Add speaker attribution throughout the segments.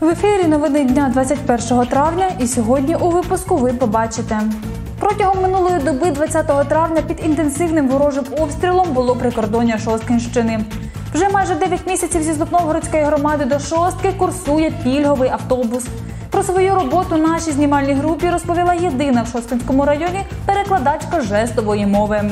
Speaker 1: В ефірі новини дня 21 травня і сьогодні у випуску ви побачите. Протягом минулої доби 20 травня під інтенсивним ворожим обстрілом було прикордоння Шосткинщини. Вже майже 9 місяців зі Знопновгородської громади до Шостки курсує пільговий автобус. Про свою роботу нашій знімальній групі розповіла єдина в Шосткинському районі перекладачка жестової мови.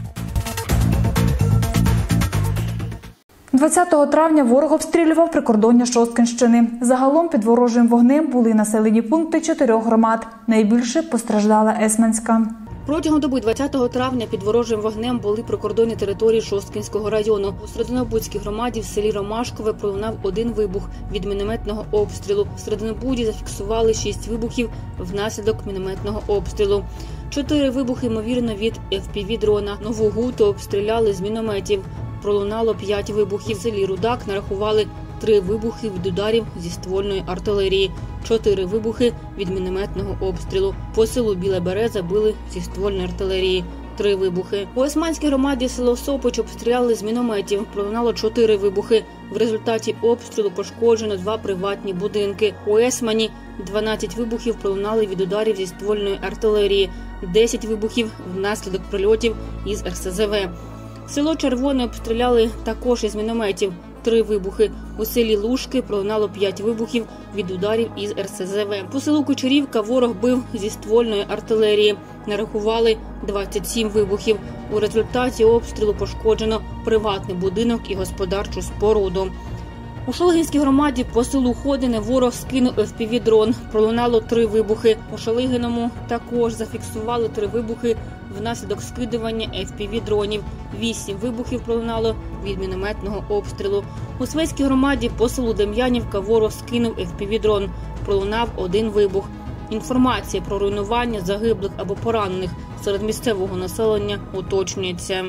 Speaker 1: 20 травня ворог обстрілював прикордоння Шосткинщини. Загалом під ворожим вогнем були населені пункти 4 громад. Найбільше постраждала Есменська.
Speaker 2: Протягом доби 20 травня під ворожим вогнем були прикордонні території Шосткинського району. У Серединобудській громаді в селі Ромашкове пролунав один вибух від мінометного обстрілу. В Серединобуді зафіксували 6 вибухів внаслідок мінометного обстрілу. 4 вибухи, ймовірно, від FPV-дрона. Нову Гуту обстріляли з мінометів. Пролунало 5 вибухів. В селі Рудак нарахували 3 вибухи від ударів зі ствольної артилерії, 4 вибухи від мінометного обстрілу. По селу Біла Береза били зі ствольної артилерії, 3 вибухи. У Есманській громаді село Сопоч обстріляли з мінометів. Пролунало 4 вибухи. В результаті обстрілу пошкоджено 2 приватні будинки. У Есмані 12 вибухів пролунали від ударів зі ствольної артилерії, 10 вибухів внаслідок прильотів із РСЗВ. Село Червоне обстріляли також із мінометів. 3 вибухи. У селі Лужки пролунало 5 вибухів від ударів із РСЗВ. По селу Кучерівка ворог бив зі ствольної артилерії. Нарахували 27 вибухів. У результаті обстрілу пошкоджено приватний будинок і господарчу споруду. У Шалигинській громаді по селу Ходине ворог скинув FPV-дрон. Пролунало 3 вибухи. У Шалигиному також зафіксували 3 вибухи внаслідок скидування FPV-дронів. 8 вибухів пролунало від мінометного обстрілу. У Свецькій громаді по селу Дем'янівка ворог скинув FPV-дрон. Пролунав 1 вибух. Інформація про руйнування загиблих або поранених серед місцевого населення уточнюється.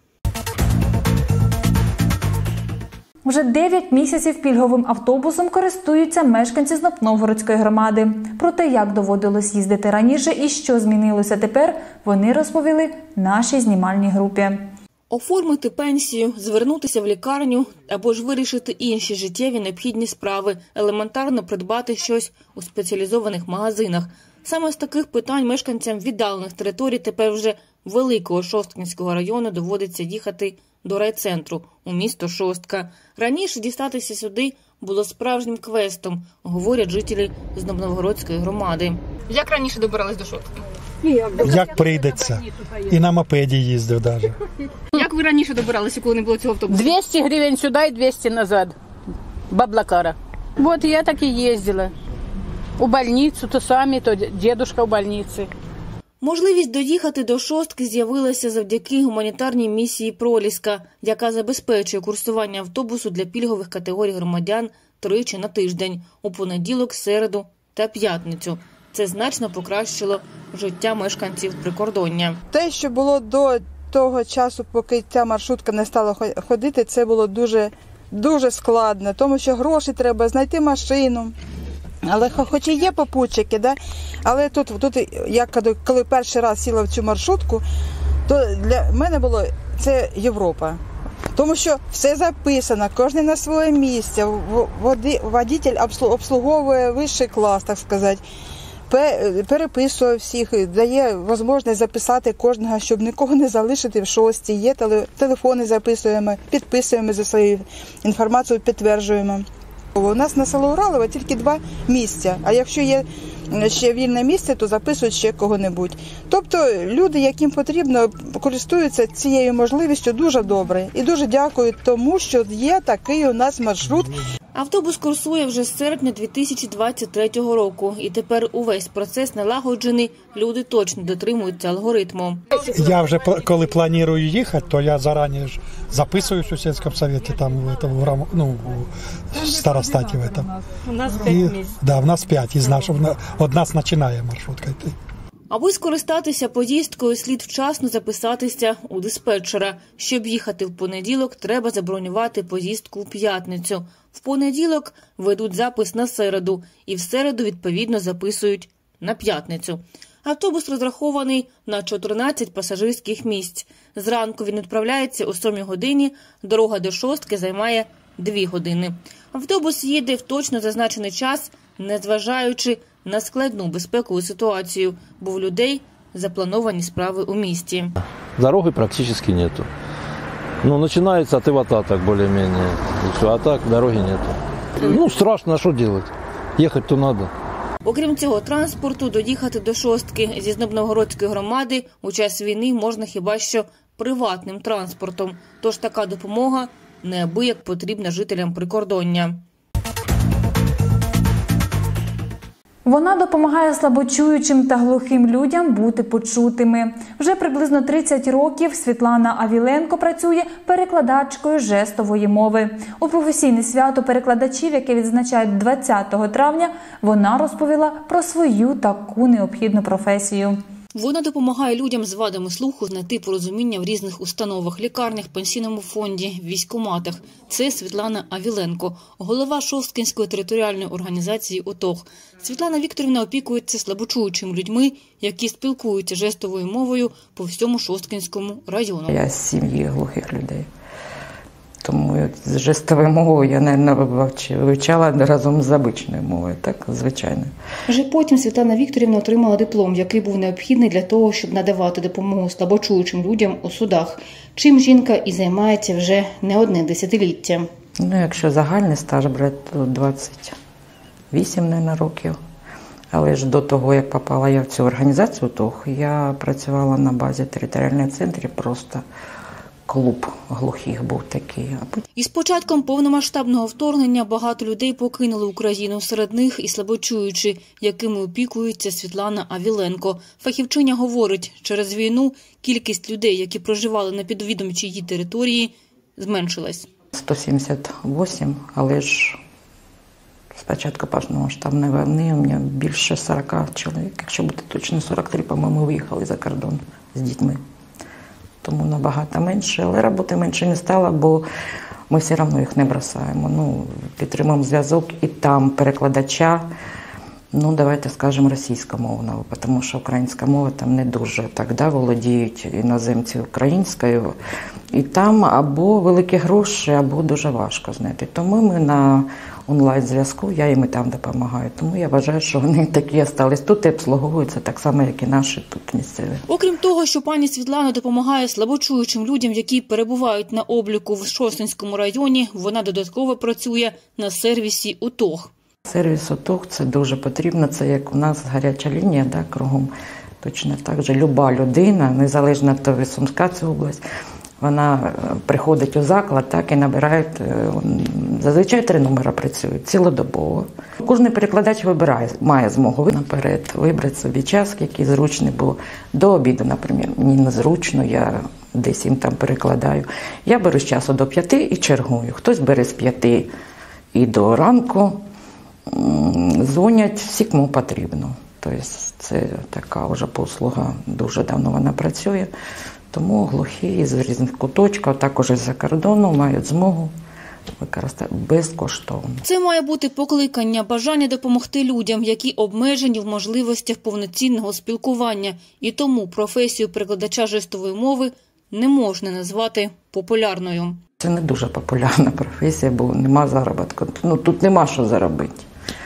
Speaker 1: Вже 9 місяців пільговим автобусом користуються мешканці Знопновгородської громади. Про те, як доводилось їздити раніше і що змінилося тепер, вони розповіли нашій знімальній групі.
Speaker 2: Оформити пенсію, звернутися в лікарню або ж вирішити інші життєві необхідні справи, елементарно придбати щось у спеціалізованих магазинах. Саме з таких питань мешканцям віддалених територій тепер вже великого Шосткинського району доводиться їхати до райцентру у місто Шостка. Раніше дістатися сюди було справжнім квестом, говорять жителі Знопновгородської громади. Як раніше добирались до Шостки?
Speaker 3: Як прийдеться. І на мопеді їздив навіть.
Speaker 2: Як ви раніше добиралися, коли не було цього автобусу?
Speaker 4: 200 гривень сюди і 200 назад. Баблакара. Вот я так і їздила. У больницю, то самі, то дедушка в больниці.
Speaker 2: Можливість доїхати до Шостки з'явилася завдяки гуманітарній місії «Проліска», яка забезпечує курсування автобусу для пільгових категорій громадян тричі на тиждень – у понеділок, середу та п'ятницю. Це значно покращило життя мешканців прикордоння.
Speaker 5: Те, що було до того часу, поки ця маршрутка не стала ходити, це було дуже складно, тому що гроші треба, знайти машину. Але хоч і є попутчики, да? Але тут я коли перший раз сіла в цю маршрутку, то для мене було це Європа. Тому що все записано, кожен на своє місце, водитель обслуговує вищий клас, так сказати, переписує всіх, дає можливість записати кожного, щоб нікого не залишити в Шостці. Є телефони записуємо, підписуємо за свою інформацію, підтверджуємо. У нас на село Уралове тільки 2 місця, а якщо є ще вільне місце, то записують ще кого-небудь. Тобто люди, яким потрібно, користуються цією можливістю дуже добре. І дуже дякують тому, що є такий у нас маршрут.
Speaker 2: Автобус курсує вже з серпня 2023 року. І тепер увесь процес налагоджений, люди точно дотримуються алгоритму.
Speaker 3: Я вже, коли планую їхати, то я зарані ж записуюсь у сільському совєті, там, в старостаті.
Speaker 4: У нас 5 місць.
Speaker 3: Да, в нас 5, із нашого, од нас починає маршрутка йти.
Speaker 2: Аби скористатися поїздкою, слід вчасно записатися у диспетчера. Щоб їхати в понеділок, треба забронювати поїздку в п'ятницю. В понеділок ведуть запис на середу і в середу, відповідно, записують на п'ятницю. Автобус розрахований на 14 пасажирських місць. Зранку він відправляється о 7 годині, дорога до Шостки займає 2 години. Автобус їде в точно зазначений час, незважаючи на складну безпекову ситуацію, бо в людей заплановані справи у місті.
Speaker 6: Дороги практически нету. Начинается от Ивата так более-менее. И все, а так дороги нету. Страшно, а что делать? Ехать-то надо.
Speaker 2: Окрім цього транспорту, доїхати до Шостки зі Знобновгородської громади у час війни можна хіба що приватним транспортом. Тож така допомога неабияк потрібна жителям прикордоння.
Speaker 1: Вона допомагає слабочуючим та глухим людям бути почутими. Вже приблизно 30 років Світлана Авіленко працює перекладачкою жестової мови. У професійне свято перекладачів, яке відзначають 20 травня, вона розповіла про свою таку необхідну професію.
Speaker 2: Вона допомагає людям з вадами слуху знайти порозуміння в різних установах – лікарнях, пенсійному фонді, військкоматах. Це Світлана Авіленко, голова Шосткинської територіальної організації «ОТОГ». Світлана Вікторівна опікується слабочуючими людьми, які спілкуються жестовою мовою по всьому Шосткинському району.
Speaker 7: Я з сім'ї глухих людей. Тому з жестовою мовою я, мабуть, вивчала разом з обичною мовою, так, звичайно.
Speaker 2: Вже потім Світлана Вікторівна отримала диплом, який був необхідний для того, щоб надавати допомогу слабочуючим людям у судах. Чим жінка і займається вже не одне десятиліття.
Speaker 7: Якщо загальний стаж брати, то 28, мабуть, років. Але ж до того, як попала я в цю організацію, я працювала на базі територіального центру, просто клуб глухих був такий.
Speaker 2: Із початком повномасштабного вторгнення багато людей покинули Україну. Серед них і слабочуючі, якими опікується Світлана Авіленко. Фахівчиня говорить, через війну кількість людей, які проживали на підвідомчій її території, зменшилась.
Speaker 7: 178, але ж з початку повномасштабної війни у мене більше 40 чоловік. Якщо бути точно, 43, по-моєму, виїхали за кордон з дітьми. Тому набагато менше, але роботи менше не стало, бо ми все одно їх не бросаємо. Підтримуємо зв'язок і там перекладача, давайте скажемо, російськомовного, тому що українська мова там не дуже так, володіють іноземці українською. І там або великі гроші, або дуже важко знайти. Тому ми на онлайн-зв'язку, я їм і там допомагаю. Тому я вважаю, що вони такі остались тут і обслуговуються так само, як і наші тут місцеві.
Speaker 2: Окрім того, що пані Світлана допомагає слабочуючим людям, які перебувають на обліку в Шосткинському районі, вона додатково працює на сервісі ОТОГ.
Speaker 7: Сервіс ОТОГ – це дуже потрібно, це як у нас гаряча лінія, кругом. Точно так же люба людина, незалежно від того, Сумська це область, вона приходить у заклад і набирає, зазвичай 3 номери працюють цілодобово. Кожен перекладач має змогу наперед вибрати собі час, який зручний, бо до обіду, наприклад, мені незручно, я десь їм там перекладаю. Я беру з часу до 5 і чергую. Хтось бере з 5 і до ранку, дзвонять всі, кому потрібно. Тобто це така вже послуга, дуже давно вона працює. Тому глухі з різних куточків, також із-за кордону, мають змогу використати безкоштовно.
Speaker 2: Це має бути покликання, бажання допомогти людям, які обмежені в можливостях повноцінного спілкування. І тому професію перекладача жестової мови не можна назвати популярною.
Speaker 7: Це не дуже популярна професія, бо нема заробітку. Тут нема що заробити.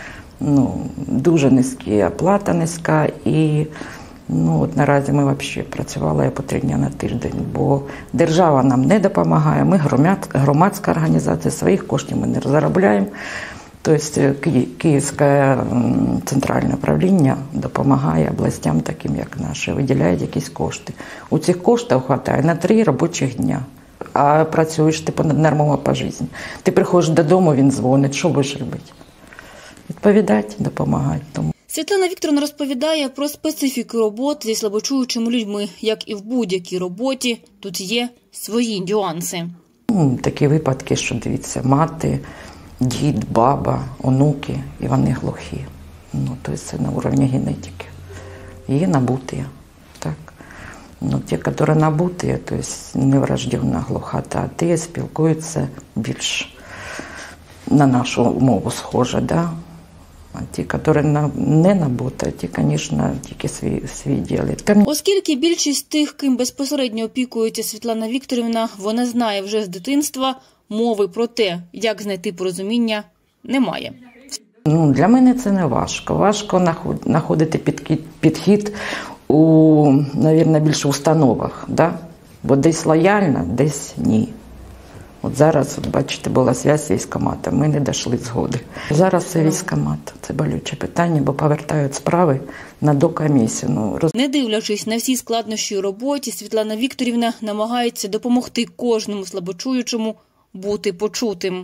Speaker 7: Дуже низька оплата низька і наразі ми взагалі працювали по 3 дні на тиждень, бо держава нам не допомагає, ми громадська організація, своїх коштів ми не заробляємо. Тобто Київське центральне управління допомагає областям, таким як наші, виділяють якісь кошти. У цих коштів вистачає на 3 робочих дня, а працюєш ти понаднормово по житті. Ти приходиш додому, він дзвонить, що будеш робити? Відповідати, допомагати.
Speaker 2: Світлана Вікторівна розповідає про специфіку роботи зі слабочуючими людьми. Як і в будь-якій роботі, тут є свої нюанси.
Speaker 7: Такі випадки, що, дивіться, мати, дід, баба, онуки, і вони глухі. Тобто це на рівні генетики. Є набуті, так. Ті, які набуті, тобто неврожденна глухота, ті спілкуються більш на нашу мову схоже, да? А ті, які не набуті, ті, звісно, тільки свій ділять.
Speaker 2: Оскільки більшість тих, ким безпосередньо опікується Світлана Вікторівна, вона знає вже з дитинства, мови про те, як знайти порозуміння, немає.
Speaker 7: Ну, для мене це не важко. Важко знаходити підхід у, мабуть, більше установах. Да? Бо десь лояльно, десь ні. От зараз, от бачите, була зв'язь з військкоматом, ми не дійшли згоди. Зараз це військкомат, це болюче питання, бо повертають справи на докомісію.
Speaker 2: Не дивлячись на всі складнощі у роботі, Світлана Вікторівна намагається допомогти кожному слабочуючому бути почутим.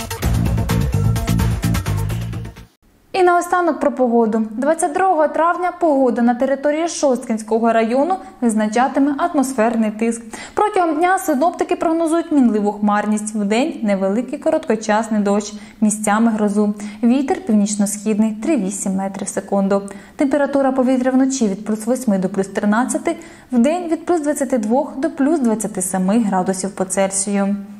Speaker 1: І наостанок про погоду. 22 травня погода на території Шосткинського району визначатиме атмосферний тиск. Протягом дня синоптики прогнозують мінливу хмарність. Вдень невеликий короткочасний дощ, місцями грозу. Вітер північно-східний 3,8 метрів в секунду. Температура повітря вночі від плюс 8 до плюс 13, вдень від плюс 22 до плюс 27 градусів по Цельсію.